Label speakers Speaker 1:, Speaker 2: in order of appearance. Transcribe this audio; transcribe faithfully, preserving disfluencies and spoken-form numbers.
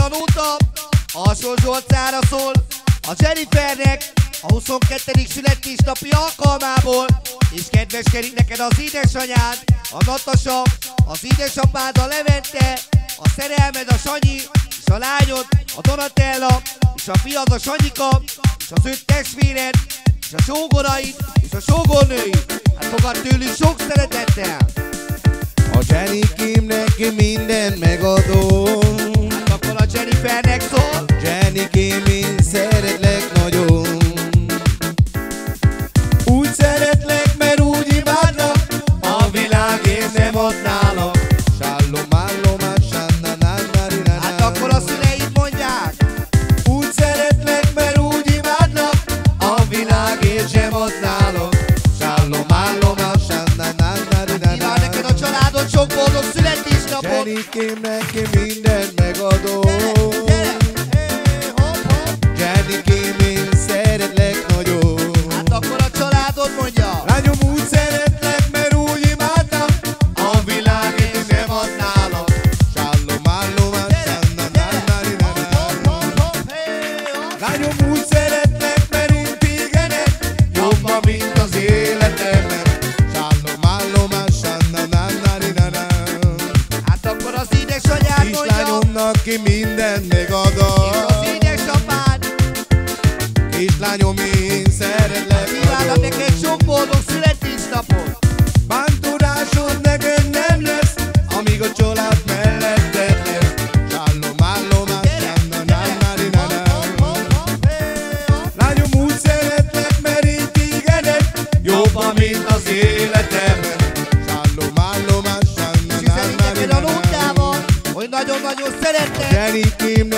Speaker 1: tanultam, Alsó Zsolcára szól a Jennifernek a huszonkettedik születésnapi alkalmából, és kedveskedik neked az édesanyád, a Natasa, az édesapád, a Levente, a szerelmed, a Sanyi, és a lányod, a Donatella, és a fiad, a Sanyika, és az öt testvéred, és a sógoraid, és a sógornőid. Hát fogad tőlük sok szeretettel.
Speaker 2: A Jennikém neki mindent megadom.
Speaker 1: Hát akkor a Jennifernek szól.
Speaker 2: Jennikém, én szeretlek nagyon. Úgy szeretlek, mert úgy imádlak, a világért nem adnálak. Sallom, állom, sanna, nanna, rinana.
Speaker 1: Hát akkor a szüleid mondják.
Speaker 2: Úgy szeretlek, mert úgy imádlak, a világért sem adnálak. Sallom, állom, sanna, nanna, rinana.
Speaker 1: Kíván neked a családod sok boldog születésnapot.
Speaker 2: Jennikém, neki mindent megadom. Jennikém, én szeretlek nagyon.
Speaker 1: Hát akkor a családod mondja.
Speaker 2: Lányom, úgy szeretlek, mert úgy imádtam, a világért nem adnálak. Sallom, állom, sanna, nanna, rinana. Lányom, úgy szeretlek, mert én tégedet jobban, mint az életemet. Sallom, állom, sanna, nanna, rinana.
Speaker 1: Hát akkor az édesanyád mondja.
Speaker 2: Kislányomnak ki mindent megadom.
Speaker 1: És az édesapád.
Speaker 2: Kislányom, én szeretlek
Speaker 1: Kívánok
Speaker 2: nagyon.
Speaker 1: neked sok boldog születésnapot.
Speaker 2: Bántudásod neked nem lesz, amíg a család melletted lesz. Sallom, állom, sanna, nanna, rinana. Lányom, úgy szeretlek, mert én tégedet jobban, mint az életemet. Sallom, állom, sanna,
Speaker 1: És üzenik
Speaker 2: nanna,
Speaker 1: neked a
Speaker 2: rinana.
Speaker 1: nótával, hogy nagyon-nagyon szeretlek.
Speaker 2: Jennikém,